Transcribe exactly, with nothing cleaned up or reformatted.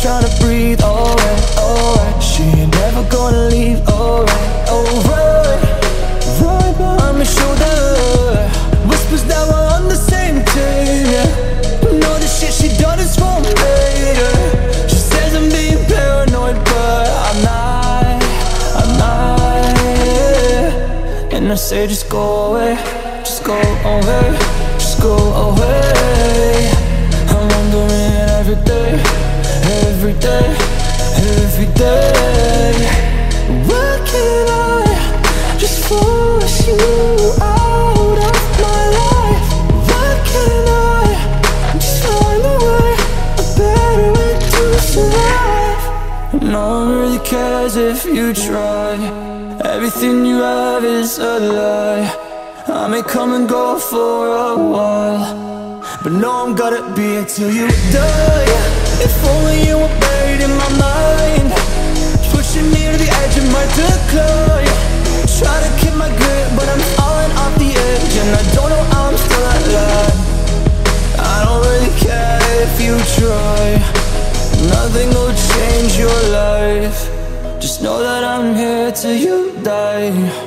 trying to breathe. Alright, alright, she ain't never gonna leave. Alright, alright, right behind my shoulder, whispers that we're on the same team, yeah. Know the shit she done is for later. She says I'm being paranoid, but I'm not, I'm not, yeah. And I say just go away, just go away, just go away. I'm wondering every day, every day, every day, why can't I just force you out of my life? Why can't I just find a way, a better way to survive? No one really cares if you try. Everything you have is a lie. I may come and go for a while, but no, I'm gonna be until you die. If only you were buried in my mind, pushing me to the edge of my decline. Try to keep my grip, but I'm falling off the edge, and I don't know how I'm still alive. I don't really care if you try. Nothing will change your life. Just know that I'm here till you die.